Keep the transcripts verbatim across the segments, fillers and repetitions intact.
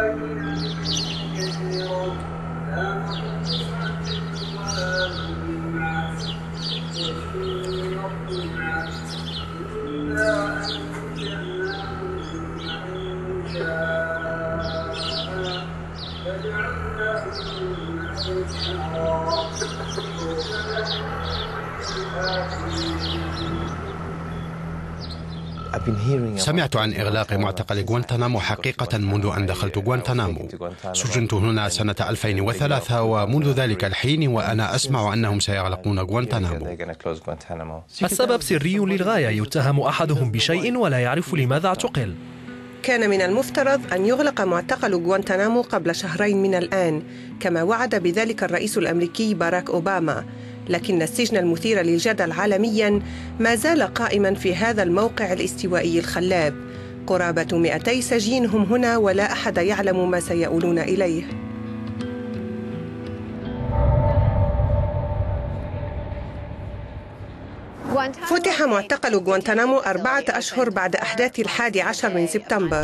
سمعت عن إغلاق معتقل غوانتنامو حقيقة منذ أن دخلت غوانتنامو. سجنت هنا سنة ألفين وثلاثة، ومنذ ذلك الحين وأنا أسمع أنهم سيغلقون غوانتنامو. السبب سري للغاية، يتهم أحدهم بشيء ولا يعرف لماذا اعتقل. كان من المفترض أن يغلق معتقل غوانتنامو قبل شهرين من الآن، كما وعد بذلك الرئيس الأمريكي باراك أوباما، لكن السجن المثير للجدل عالمياً ما زال قائماً في هذا الموقع الاستوائي الخلاب. قرابة مئتي سجين هم هنا، ولا أحد يعلم ما سيؤولون إليه. فتح معتقل غوانتنامو أربعة أشهر بعد أحداث الحادي عشر من سبتمبر.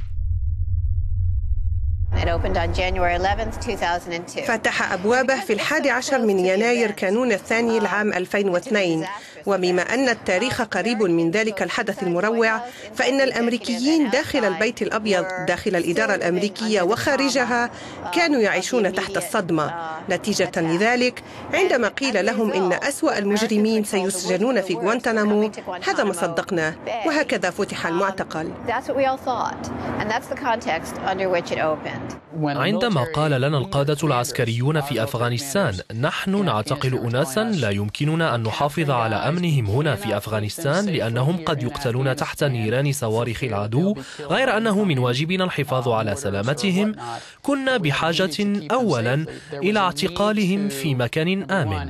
فتح أبوابه في الحادي عشر من يناير كانون الثاني العام ألفين واثنين، وبما أن التاريخ قريب من ذلك الحدث المروع، فإن الأمريكيين داخل البيت الأبيض، داخل الإدارة الأمريكية وخارجها، كانوا يعيشون تحت الصدمة. نتيجة لذلك، عندما قيل لهم إن أسوأ المجرمين سيسجنون في غوانتنامو، هذا ما صدقناه، وهكذا فتح المعتقل. عندما قال لنا القادة العسكريون في أفغانستان نحن نعتقل أناسا لا يمكننا أن نحافظ على أمنهم هنا في أفغانستان لأنهم قد يقتلون تحت نيران صواريخ العدو، غير أنه من واجبنا الحفاظ على سلامتهم، كنا بحاجة أولا إلى اعتقالهم في مكان آمن،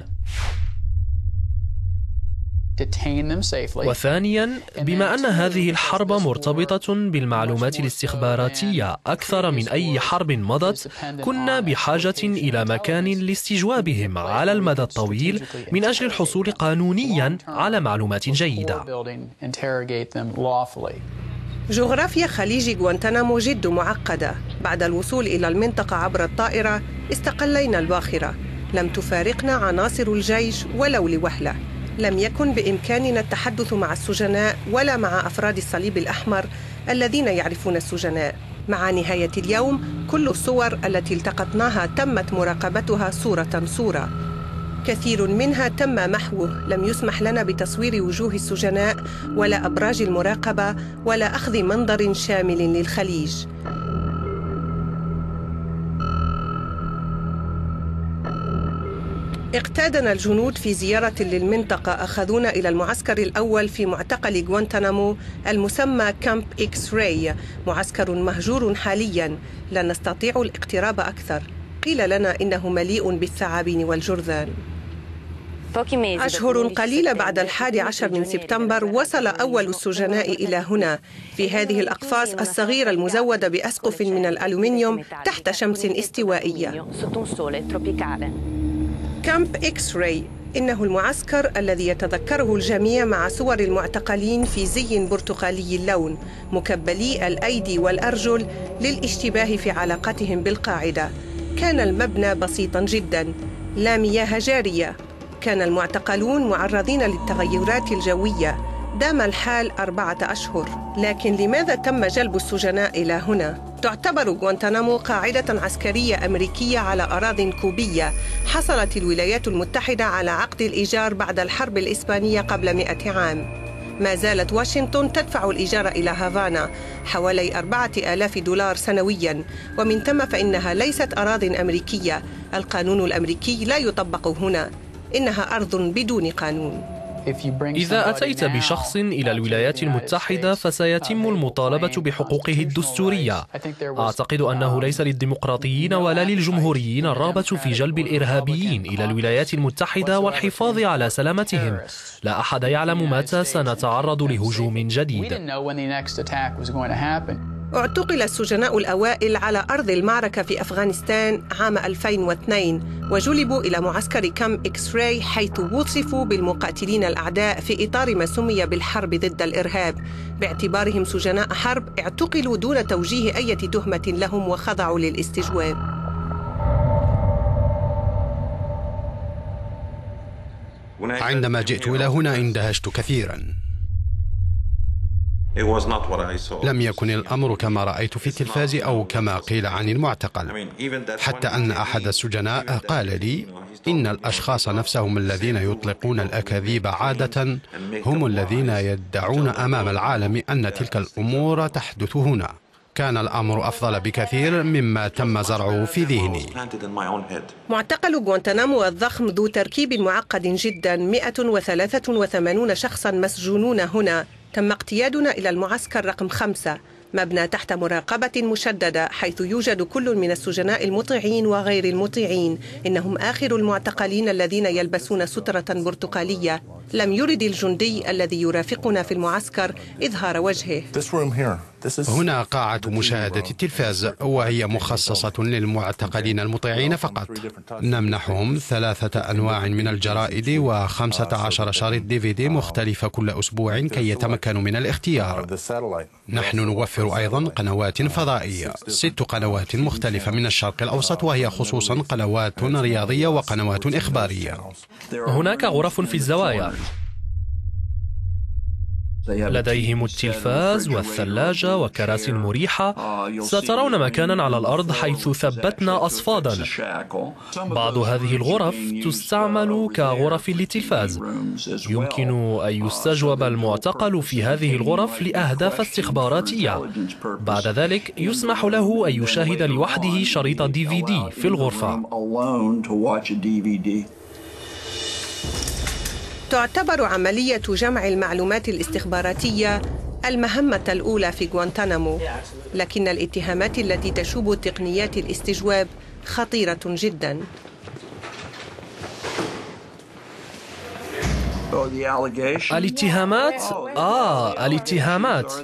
وثانيا بما أن هذه الحرب مرتبطة بالمعلومات الاستخباراتية أكثر من أي حرب مضت، كنا بحاجة إلى مكان لاستجوابهم على المدى الطويل من أجل الحصول قانونيا على معلومات جيدة. جغرافيا خليج غوانتنامو جد معقدة. بعد الوصول إلى المنطقة عبر الطائرة استقلينا الباخرة، لم تفارقنا عناصر الجيش ولو لوهلة. لم يكن بإمكاننا التحدث مع السجناء ولا مع أفراد الصليب الأحمر الذين يعرفون السجناء. مع نهاية اليوم كل الصور التي التقطناها تمت مراقبتها صورة صورة. كثير منها تم محوه، لم يسمح لنا بتصوير وجوه السجناء ولا أبراج المراقبة ولا أخذ منظر شامل للخليج. اقتادنا الجنود في زيارة للمنطقة، أخذونا إلى المعسكر الأول في معتقل غوانتنامو المسمى كامب إكس راي، معسكر مهجور حالياً، لا نستطيع الاقتراب أكثر. قيل لنا إنه مليء بالثعابين والجرذان. أشهر قليلة بعد الحادي عشر من سبتمبر وصل أول السجناء إلى هنا، في هذه الأقفاص الصغيرة المزودة بأسقف من الألومنيوم تحت شمس استوائية. كامب إكس راي إنه المعسكر الذي يتذكره الجميع مع صور المعتقلين في زي برتقالي اللون، مكبلي الأيدي والأرجل للاشتباه في علاقتهم بالقاعدة. كان المبنى بسيطاً جداً، لا مياه جارية. كان المعتقلون معرضين للتغيرات الجوية. دام الحال أربعة أشهر، لكن لماذا تم جلب السجناء إلى هنا؟ تعتبر غوانتنامو قاعدة عسكرية أمريكية على أراضٍ كوبية. حصلت الولايات المتحدة على عقد الإيجار بعد الحرب الإسبانية قبل مئة عام. ما زالت واشنطن تدفع الإيجار إلى هافانا حوالي أربعة آلاف دولار سنوياً، ومن ثم فإنها ليست أراضٍ أمريكية. القانون الأمريكي لا يطبق هنا، إنها أرض بدون قانون. إذا أتيت بشخص إلى الولايات المتحدة فسيتم المطالبة بحقوقه الدستورية. أعتقد أنه ليس للديمقراطيين ولا للجمهوريين الرغبة في جلب الإرهابيين إلى الولايات المتحدة والحفاظ على سلامتهم. لا أحد يعلم متى سنتعرض لهجوم جديد. اعتقل السجناء الأوائل على أرض المعركة في أفغانستان عام ألفين واثنين وجلبوا إلى معسكر كام إكس راي، حيث وصفوا بالمقاتلين الأعداء في إطار ما سمي بالحرب ضد الإرهاب. باعتبارهم سجناء حرب اعتقلوا دون توجيه أي تهمة لهم وخضعوا للاستجواب. عندما جئت إلى هنا اندهشت كثيراً. لم يكن الأمر كما رأيت في التلفاز أو كما قيل عن المعتقل، حتى أن أحد السجناء قال لي إن الأشخاص نفسهم الذين يطلقون الأكاذيب عادة هم الذين يدعون أمام العالم أن تلك الأمور تحدث هنا. كان الأمر أفضل بكثير مما تم زرعه في ذهني. معتقل غوانتنامو الضخم ذو تركيب معقد جدا، مئة وثلاثة وثمانين شخصا مسجونون هنا. تم اقتيادنا إلى المعسكر رقم خمسة، مبنى تحت مراقبة مشددة، حيث يوجد كل من السجناء المطيعين وغير المطيعين. إنهم آخر المعتقلين الذين يلبسون سترة برتقالية. لم يرد الجندي الذي يرافقنا في المعسكر إظهار وجهه. هنا قاعة مشاهدة التلفاز، وهي مخصصة للمعتقلين المطيعين فقط. نمنحهم ثلاثة أنواع من الجرائد وخمسة عشر شريط دي في دي مختلفة كل أسبوع كي يتمكنوا من الاختيار. نحن نوفر أيضا قنوات فضائية، ست قنوات مختلفة من الشرق الأوسط، وهي خصوصا قنوات رياضية وقنوات إخبارية. هناك غرف في الزوايا، لديهم التلفاز والثلاجة وكراسي مريحة. سترون مكانا على الأرض حيث ثبتنا أصفادنا. بعض هذه الغرف تستعمل كغرف للتلفاز. يمكن أن يستجوب المعتقل في هذه الغرف لأهداف استخباراتية. بعد ذلك يسمح له أن يشاهد لوحده شريط دي في دي في الغرفة. تعتبر عملية جمع المعلومات الاستخباراتية المهمة الأولى في غوانتنامو، لكن الاتهامات التي تشوب تقنيات الاستجواب خطيرة جدا. الاتهامات آه الاتهامات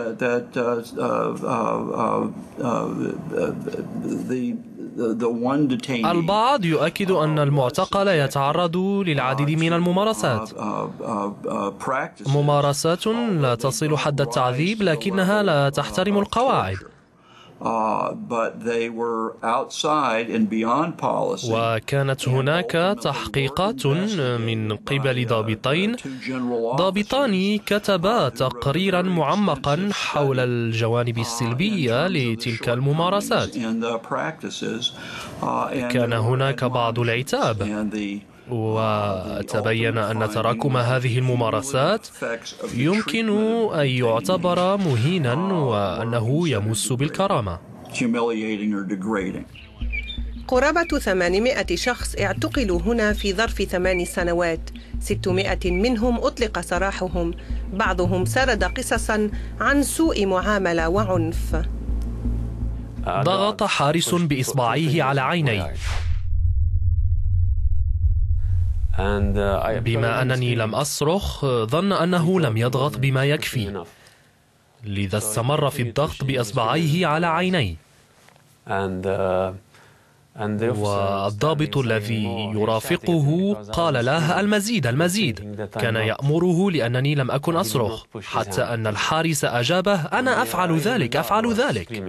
البعض يؤكد أن المعتقل يتعرض للعديد من الممارسات، ممارسات لا تصل حد التعذيب لكنها لا تحترم القواعد. وكانت هناك تحقيقات من قبل ضابطين ضابطان كتبا تقريرا معمقا حول الجوانب السلبية لتلك الممارسات. كان هناك بعض العتاب، وتبين أن تراكم هذه الممارسات يمكن أن يعتبر مهينا وأنه يمس بالكرامة. قرابة ثمانمائة شخص اعتقلوا هنا في ظرف ثمان سنوات، ستمائة منهم أطلق سراحهم. بعضهم سرد قصصا عن سوء معاملة وعنف. ضغط حارس بإصبعيه على عيني. بما أنني لم أصرخ ظن أنه لم يضغط بما يكفي، لذا استمر في الضغط بإصبعيه على عيني. والضابط الذي يرافقه قال له المزيد المزيد، كان يأمره لأنني لم أكن أصرخ، حتى أن الحارس أجابه أنا أفعل ذلك أفعل ذلك.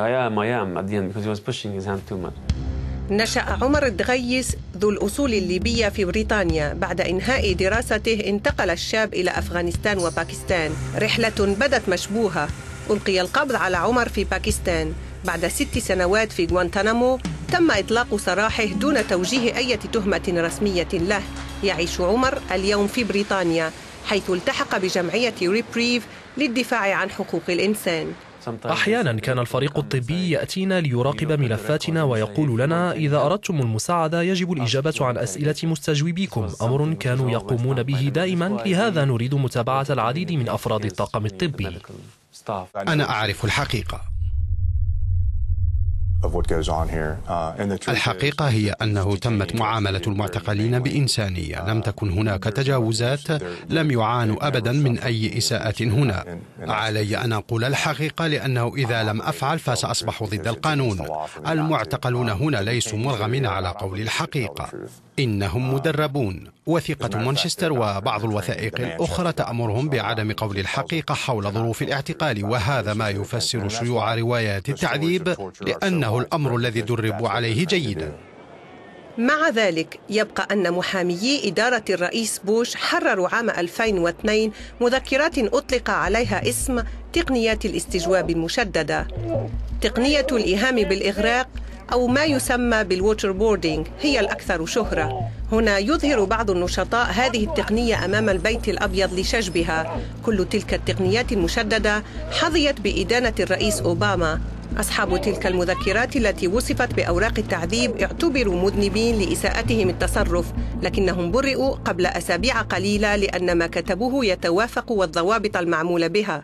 نشأ عمر الدغيس ذو الأصول الليبية في بريطانيا. بعد إنهاء دراسته انتقل الشاب إلى أفغانستان وباكستان، رحلة بدت مشبوهة. ألقي القبض على عمر في باكستان. بعد ست سنوات في غوانتنامو تم إطلاق سراحه دون توجيه أي تهمة رسمية له. يعيش عمر اليوم في بريطانيا، حيث التحق بجمعية ريبريف للدفاع عن حقوق الإنسان. أحيانا كان الفريق الطبي يأتينا ليراقب ملفاتنا ويقول لنا إذا أردتم المساعدة يجب الإجابة عن أسئلة مستجوبيكم، أمر كانوا يقومون به دائما. لهذا نريد متابعة العديد من أفراد الطاقم الطبي. أنا أعرف الحقيقة. الحقيقة هي أنه تمت معاملة المعتقلين بإنسانية، لم تكن هناك تجاوزات، لم يعانوا أبدا من أي إساءة هنا. علي أن أقول الحقيقة لأنه إذا لم أفعل فسأصبح ضد القانون. المعتقلون هنا ليسوا مرغمين على قول الحقيقة، إنهم مدربون. وثيقة مانشستر وبعض الوثائق الأخرى تأمرهم بعدم قول الحقيقة حول ظروف الاعتقال، وهذا ما يفسر شيوع روايات التعذيب لأنه الأمر الذي دربوا عليه جيدا. مع ذلك يبقى أن محاميي إدارة الرئيس بوش حرروا عام ألفين واثنين مذكرات أطلق عليها اسم تقنيات الاستجواب المشددة. تقنية الإيهام بالإغراق أو ما يسمى بالووتر بوردينج هي الأكثر شهرة. هنا يظهر بعض النشطاء هذه التقنية أمام البيت الأبيض لشجبها. كل تلك التقنيات المشددة حظيت بإدانة الرئيس أوباما. أصحاب تلك المذكرات التي وصفت بأوراق التعذيب اعتبروا مذنبين لإساءتهم التصرف، لكنهم برئوا قبل أسابيع قليلة لأن ما كتبوه يتوافق والضوابط المعمول بها.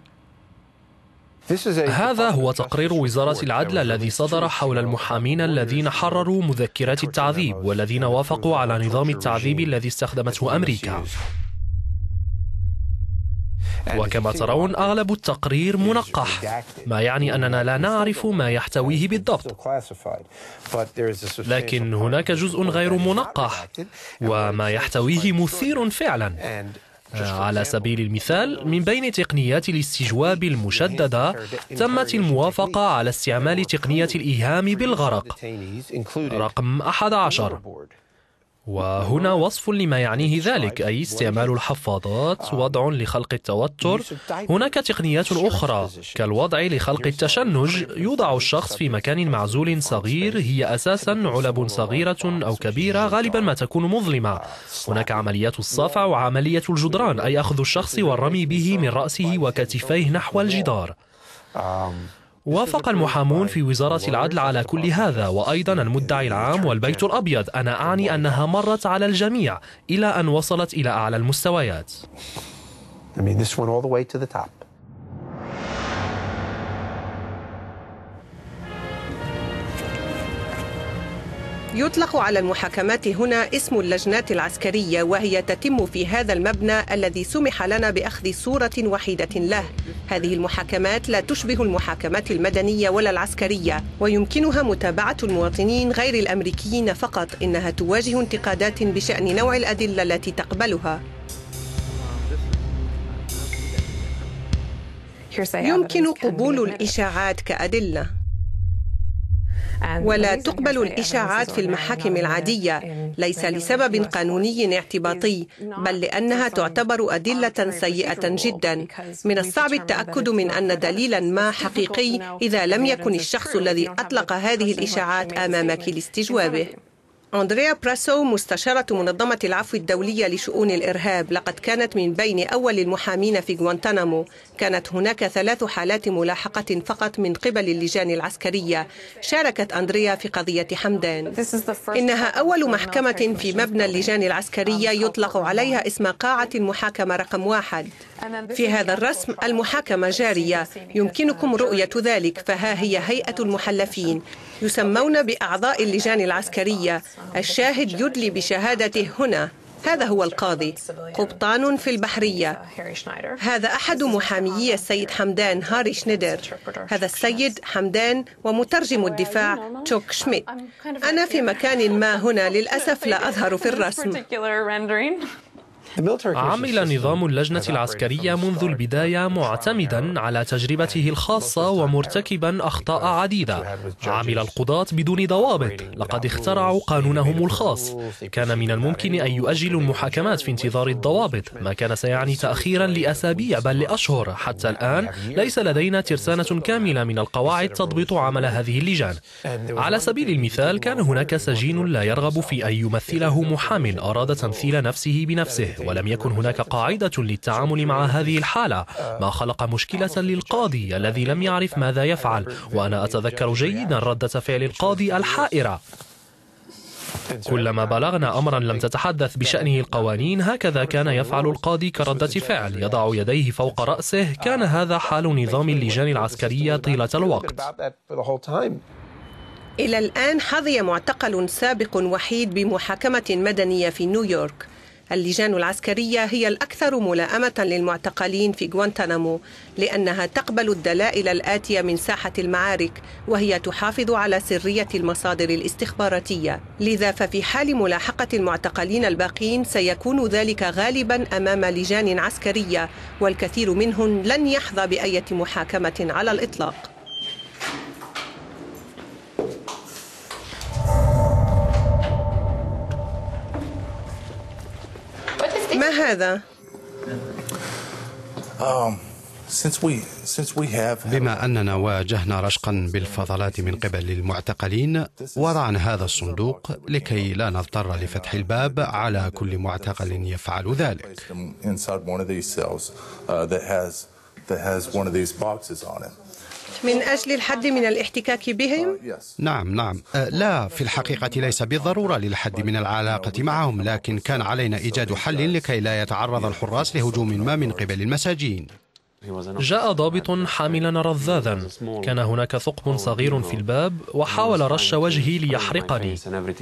هذا هو تقرير وزارة العدل الذي صدر حول المحامين الذين حرروا مذكرات التعذيب والذين وافقوا على نظام التعذيب الذي استخدمته أمريكا. وكما ترون أغلب التقرير منقح، ما يعني أننا لا نعرف ما يحتويه بالضبط، لكن هناك جزء غير منقح وما يحتويه مثير فعلا. على سبيل المثال، من بين تقنيات الاستجواب المشددة تمت الموافقة على استعمال تقنية الإيهام بالغرق رقم أحد عشر، وهنا وصف لما يعنيه ذلك، أي استعمال الحفاضات، وضع لخلق التوتر. هناك تقنيات أخرى كالوضع لخلق التشنج، يوضع الشخص في مكان معزول صغير، هي أساسا علب صغيرة أو كبيرة غالبا ما تكون مظلمة. هناك عمليات الصفع وعملية الجدران، أي أخذ الشخص والرمي به من رأسه وكتفيه نحو الجدار. وافق المحامون في وزارة العدل على كل هذا، وأيضا المدعي العام والبيت الأبيض. أنا أعني أنها مرت على الجميع إلى أن وصلت إلى أعلى المستويات. يطلق على المحاكمات هنا اسم اللجنات العسكرية، وهي تتم في هذا المبنى الذي سمح لنا بأخذ صورة وحيدة له. هذه المحاكمات لا تشبه المحاكمات المدنية ولا العسكرية، ويمكنها متابعة المواطنين غير الأمريكيين فقط. إنها تواجه انتقادات بشأن نوع الأدلة التي تقبلها. يمكن قبول الإشاعات كأدلة، ولا تقبل الإشاعات في المحاكم العادية، ليس لسبب قانوني اعتباطي، بل لأنها تعتبر أدلة سيئة جدا. من الصعب التأكد من أن دليلا ما حقيقي إذا لم يكن الشخص الذي أطلق هذه الإشاعات أمامك لاستجوابه. أندريا براسو، مستشارة منظمة العفو الدولية لشؤون الإرهاب، لقد كانت من بين أول المحامين في غوانتانامو. كانت هناك ثلاث حالات ملاحقة فقط من قبل اللجان العسكرية. شاركت أندريا في قضية حمدان. إنها أول محكمة في مبنى اللجان العسكرية يطلق عليها اسم قاعة المحاكمة رقم واحد. في هذا الرسم المحاكمة جارية، يمكنكم رؤية ذلك، فها هي هيئة المحلفين، يسمون بأعضاء اللجان العسكرية. الشاهد يدلي بشهادته هنا. هذا هو القاضي، قبطان في البحرية. هذا أحد محاميي السيد حمدان، هاري شنيدر. هذا السيد حمدان ومترجم الدفاع تشوك شميت. أنا في مكان ما هنا، للأسف لا أظهر في الرسم. عمل نظام اللجنة العسكرية منذ البداية معتمدا على تجربته الخاصة ومرتكبا أخطاء عديدة. عمل القضاة بدون ضوابط، لقد اخترعوا قانونهم الخاص. كان من الممكن أن يؤجلوا المحاكمات في انتظار الضوابط، ما كان سيعني تأخيرا لأسابيع بل لأشهر. حتى الآن ليس لدينا ترسانة كاملة من القواعد تضبط عمل هذه اللجان. على سبيل المثال، كان هناك سجين لا يرغب في أن يمثله محام أراد تمثيل نفسه بنفسه، ولم يكن هناك قاعدة للتعامل مع هذه الحالة، ما خلق مشكلة للقاضي الذي لم يعرف ماذا يفعل. وأنا أتذكر جيدا ردة فعل القاضي الحائرة. كلما بلغنا أمرا لم تتحدث بشأنه القوانين، هكذا كان يفعل القاضي كردة فعل، يضع يديه فوق رأسه. كان هذا حال نظام اللجان العسكرية طيلة الوقت. إلى الآن حظي معتقل سابق وحيد بمحاكمة مدنية في نيويورك. اللجان العسكرية هي الأكثر ملائمة للمعتقلين في غوانتانامو لأنها تقبل الدلائل الآتية من ساحة المعارك، وهي تحافظ على سرية المصادر الاستخباراتية. لذا ففي حال ملاحقة المعتقلين الباقين سيكون ذلك غالبا أمام لجان عسكرية، والكثير منهم لن يحظى بأية محاكمة على الإطلاق. ما هذا؟ بما أننا واجهنا رشقا بالفضلات من قبل المعتقلين، وضعنا هذا الصندوق لكي لا نضطر لفتح الباب على كل معتقل يفعل ذلك. من أجل الحد من الاحتكاك بهم؟ نعم نعم لا، في الحقيقة ليس بالضرورة للحد من العلاقة معهم، لكن كان علينا إيجاد حل لكي لا يتعرض الحراس لهجوم ما من قبل المساجين. جاء ضابط حاملا رذاذا، كان هناك ثقب صغير في الباب وحاول رش وجهي ليحرقني،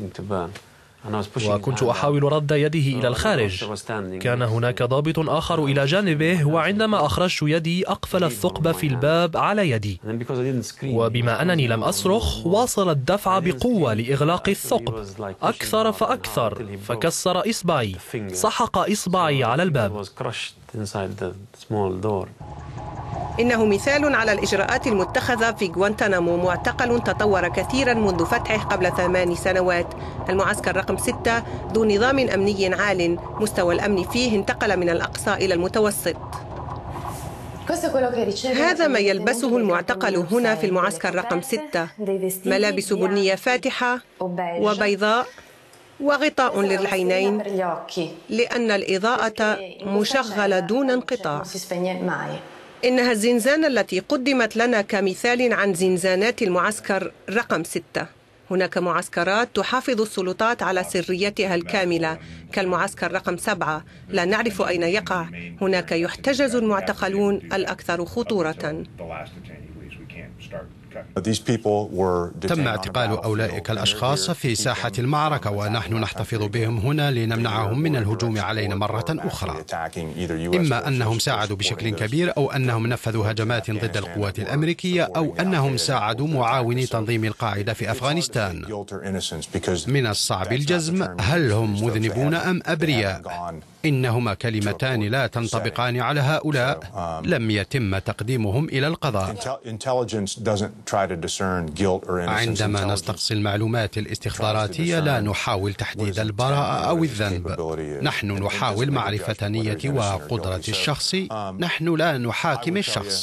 وكنت أحاول رد يده إلى الخارج. كان هناك ضابط آخر إلى جانبه، وعندما أخرجت يدي أقفل الثقب في الباب على يدي، وبما أنني لم أصرخ واصل الدفع بقوة لإغلاق الثقب أكثر فأكثر، فكسر إصبعي، سحق إصبعي على الباب. إنه مثال على الإجراءات المتخذة في غوانتانامو، معتقل تطور كثيرا منذ فتحه قبل ثمان سنوات. المعسكر رقم ستة ذو نظام أمني عال، مستوى الأمن فيه انتقل من الأقصى إلى المتوسط. هذا ما يلبسه المعتقل هنا في المعسكر رقم ستة، ملابس بنية فاتحة وبيضاء وغطاء للعينين لأن الإضاءة مشغلة دون انقطاع. إنها الزنزانة التي قدمت لنا كمثال عن زنزانات المعسكر رقم ستة. هناك معسكرات تحافظ السلطات على سريتها الكاملة كالمعسكر رقم سبعة، لا نعرف أين يقع. هناك يحتجز المعتقلون الأكثر خطورة. تم اعتقال أولئك الأشخاص في ساحة المعركة، ونحن نحتفظ بهم هنا لنمنعهم من الهجوم علينا مرة أخرى. إما أنهم ساعدوا بشكل كبير، أو أنهم نفذوا هجمات ضد القوات الأمريكية، أو أنهم ساعدوا معاوني تنظيم القاعدة في أفغانستان. من الصعب الجزم هل هم مذنبون أم أبرياء. إنهما كلمتان لا تنطبقان على هؤلاء. لم يتم تقديمهم إلى القضاء. عندما نستقصي المعلومات الاستخباراتية لا نحاول تحديد البراءة أو الذنب، نحن نحاول معرفة نية وقدرة الشخص، نحن لا نحاكم الشخص.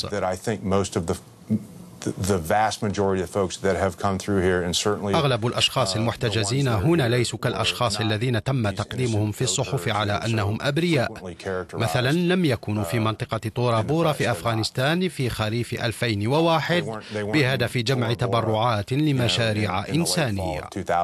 أغلب الأشخاص المحتجزين هنا ليسوا كالأشخاص الذين تم تقديمهم في الصحف على أنهم أبرياء. مثلا لم يكونوا في منطقة طورا بورا في أفغانستان في خريف ألفين وواحد بهدف جمع تبرعات لمشاريع إنسانية.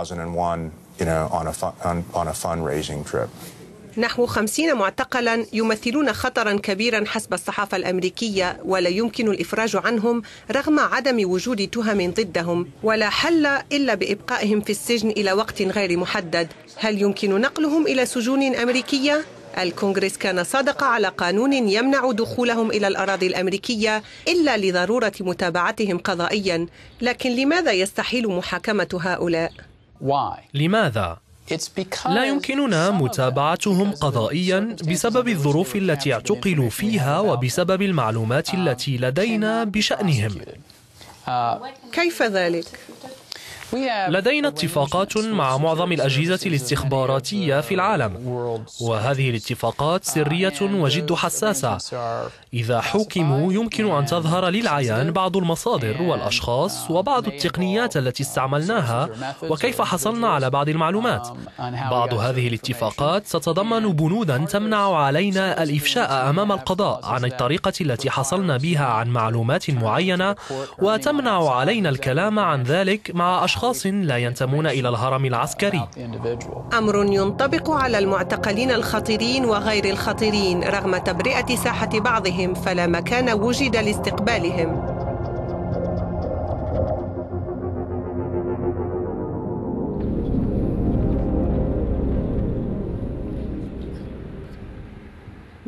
نحو خمسين معتقلا يمثلون خطرا كبيرا حسب الصحافة الأمريكية، ولا يمكن الإفراج عنهم رغم عدم وجود تهم ضدهم، ولا حل إلا بإبقائهم في السجن إلى وقت غير محدد. هل يمكن نقلهم إلى سجون أمريكية؟ الكونغرس كان صادق على قانون يمنع دخولهم إلى الأراضي الأمريكية إلا لضرورة متابعتهم قضائيا، لكن لماذا يستحيل محاكمة هؤلاء؟ لماذا؟ لا يمكننا متابعتهم قضائيا بسبب الظروف التي اعتقلوا فيها وبسبب المعلومات التي لدينا بشأنهم. كيف ذلك؟ لدينا اتفاقات مع معظم الأجهزة الاستخباراتية في العالم، وهذه الاتفاقات سرية وجد حساسة. إذا حوكموا يمكن أن تظهر للعيان بعض المصادر والأشخاص وبعض التقنيات التي استعملناها وكيف حصلنا على بعض المعلومات. بعض هذه الاتفاقات تتضمن بنودا تمنع علينا الإفشاء أمام القضاء عن الطريقة التي حصلنا بها عن معلومات معينة، وتمنع علينا الكلام عن ذلك مع أشخاص لا ينتمون إلى الهرم العسكري. أمر ينطبق على المعتقلين الخطيرين وغير الخطيرين. رغم تبرئة ساحة بعضهم فلا مكان وجد لاستقبالهم.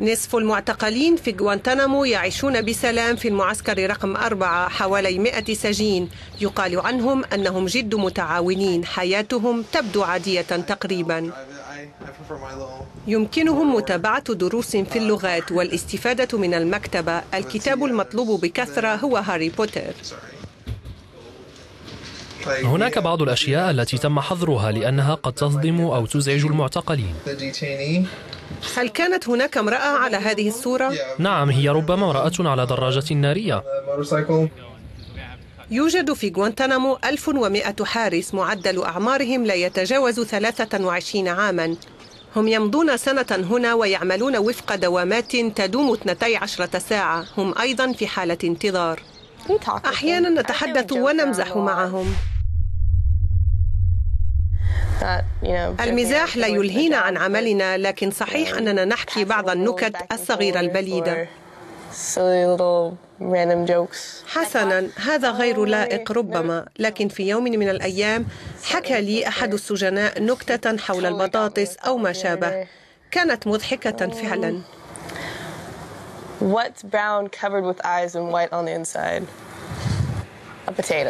نصف المعتقلين في غوانتنامو يعيشون بسلام في المعسكر رقم أربعة، حوالي مئة سجين. يقال عنهم أنهم جد متعاونين، حياتهم تبدو عادية تقريبا. يمكنهم متابعة دروس في اللغات والاستفادة من المكتبة. الكتاب المطلوب بكثرة هو هاري بوتر. هناك بعض الأشياء التي تم حظرها لأنها قد تصدم أو تزعج المعتقلين. هل كانت هناك امرأة على هذه الصورة؟ نعم، هي ربما امرأة على دراجة نارية. يوجد في غوانتنامو ألف ومئة حارس، معدل أعمارهم لا يتجاوز ثلاثة وعشرين عاما. هم يمضون سنة هنا ويعملون وفق دوامات تدوم اثنتي عشرة ساعة. هم أيضا في حالة انتظار. أحيانا نتحدث ونمزح معهم. المزاح لا يلهينا عن عملنا، لكن صحيح أننا نحكي بعض النكت الصغيرة البليدة. حسنا، هذا غير لائق ربما، لكن في يوم من الأيام حكى لي أحد السجناء نكتة حول البطاطس أو ما شابه. كانت مضحكة فعلا. What's brown covered with eyes and white on the inside? A potato.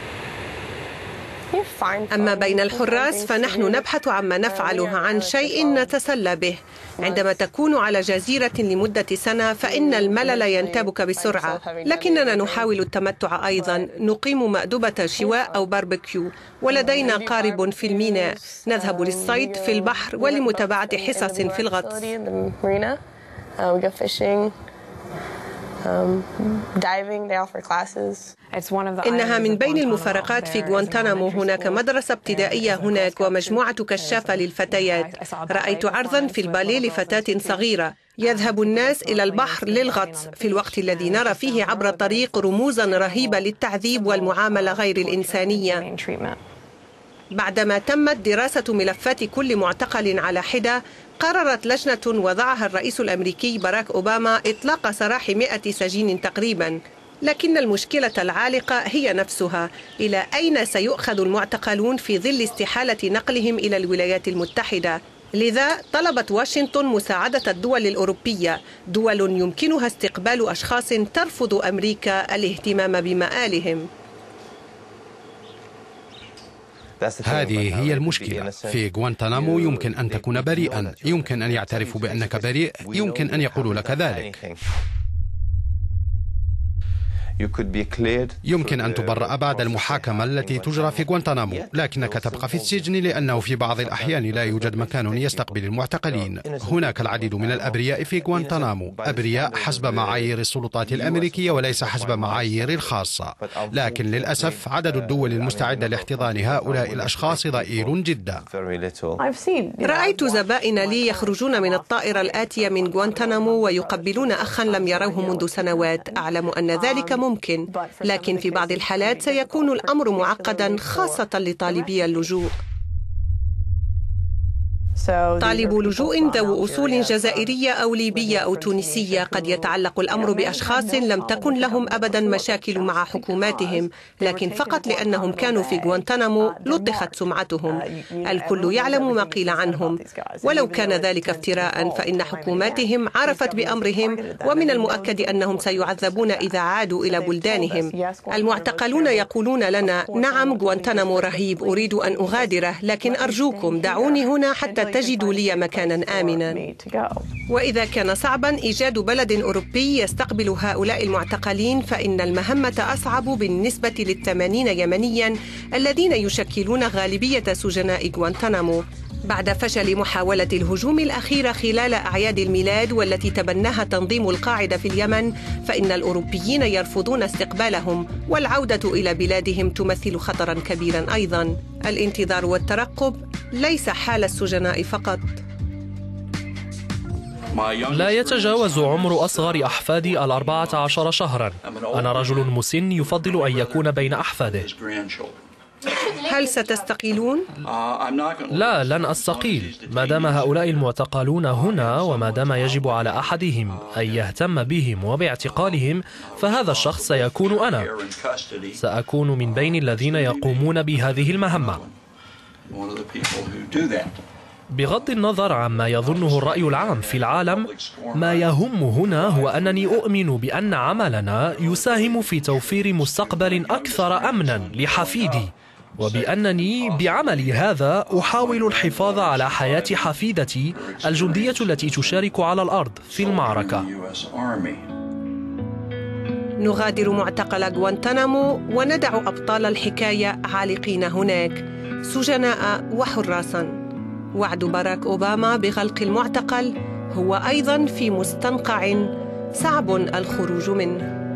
أما بين الحراس فنحن نبحث عما نفعله، عن شيء نتسلى به. عندما تكون على جزيرة لمدة سنة فإن الملل ينتابك بسرعة، لكننا نحاول التمتع أيضا. نقيم مأدبة شواء أو باربيكيو، ولدينا قارب في الميناء. نذهب للصيد في البحر ولمتابعة حصص في الغطس. إنها من بين المفارقات في غوانتنامو. هناك مدرسة ابتدائية هناك ومجموعة كشافة للفتيات. رأيت عرضا في الباليه لفتاة صغيرة. يذهب الناس إلى البحر للغطس في الوقت الذي نرى فيه عبر الطريق رموزا رهيبة للتعذيب والمعاملة غير الإنسانية. بعدما تمت دراسة ملفات كل معتقل على حدة، قررت لجنة وضعها الرئيس الأمريكي باراك أوباما إطلاق سراح مئة سجين تقريبا. لكن المشكلة العالقة هي نفسها: إلى أين سيؤخذ المعتقلون في ظل استحالة نقلهم إلى الولايات المتحدة؟ لذا طلبت واشنطن مساعدة الدول الأوروبية، دول يمكنها استقبال أشخاص ترفض أمريكا الاهتمام بمآلهم. هذه هي المشكلة. في غوانتنامو يمكن أن تكون بريئا، يمكن أن يعترفوا بأنك بريء، يمكن أن يقولوا لك ذلك. يمكن أن تبرأ بعد المحاكمة التي تجرى في غوانتنامو، لكنك تبقى في السجن لأنه في بعض الأحيان لا يوجد مكان يستقبل المعتقلين. هناك العديد من الأبرياء في غوانتنامو، أبرياء حسب معايير السلطات الأمريكية وليس حسب معايير الخاصة، لكن للأسف عدد الدول المستعدة لاحتضان هؤلاء الأشخاص ضئيل جدا. رأيت زبائن لي يخرجون من الطائرة الآتية من غوانتنامو ويقبلون أخا لم يروه منذ سنوات. أعلم أن ذلك ممكن، لكن في بعض الحالات سيكون الأمر معقدا، خاصة لطالبي اللجوء. طالب لجوء ذو أصول جزائرية أو ليبية أو تونسية، قد يتعلق الأمر بأشخاص لم تكن لهم أبدا مشاكل مع حكوماتهم، لكن فقط لأنهم كانوا في غوانتنامو لطخت سمعتهم. الكل يعلم ما قيل عنهم، ولو كان ذلك افتراء فإن حكوماتهم عرفت بأمرهم، ومن المؤكد أنهم سيعذبون إذا عادوا إلى بلدانهم. المعتقلون يقولون لنا: نعم، غوانتنامو رهيب، أريد أن أغادره، لكن أرجوكم دعوني هنا حتى تجدوا لي مكانا آمنا. وإذا كان صعبا إيجاد بلد أوروبي يستقبل هؤلاء المعتقلين، فإن المهمة أصعب بالنسبة للثمانين يمنيا الذين يشكلون غالبية سجناء غوانتنامو. بعد فشل محاولة الهجوم الأخيرة خلال أعياد الميلاد والتي تبناها تنظيم القاعدة في اليمن، فإن الأوروبيين يرفضون استقبالهم، والعودة إلى بلادهم تمثل خطرا كبيرا أيضا. الانتظار والترقب ليس حال السجناء فقط. لا يتجاوز عمر أصغر أحفادي الأربعة عشر شهرا. أنا رجل مسن يفضل أن يكون بين أحفاده. هل ستستقيلون؟ لا، لن أستقيل ما دام هؤلاء المعتقلون هنا، وما دام يجب على أحدهم أن يهتم بهم وباعتقالهم، فهذا الشخص سيكون أنا. سأكون من بين الذين يقومون بهذه المهمة. بغض النظر عما يظنه الرأي العام في العالم، ما يهم هنا هو أنني أؤمن بأن عملنا يساهم في توفير مستقبل أكثر أمنا لحفيدي، وبأنني بعملي هذا أحاول الحفاظ على حياة حفيدتي الجندية التي تشارك على الأرض في المعركة. نغادر معتقل غوانتنامو وندع أبطال الحكاية عالقين هناك، سجناء وحراسا. وعد باراك أوباما بغلق المعتقل هو أيضاً في مستنقع صعب الخروج منه.